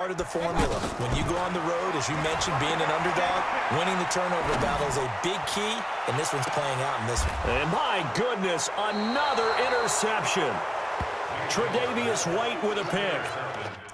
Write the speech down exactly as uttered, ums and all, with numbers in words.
Part of the formula. When you go on the road, as you mentioned, being an underdog, winning the turnover battle is a big key, and this one's playing out in this one. And my goodness, another interception. Tre'Davious White with a pick.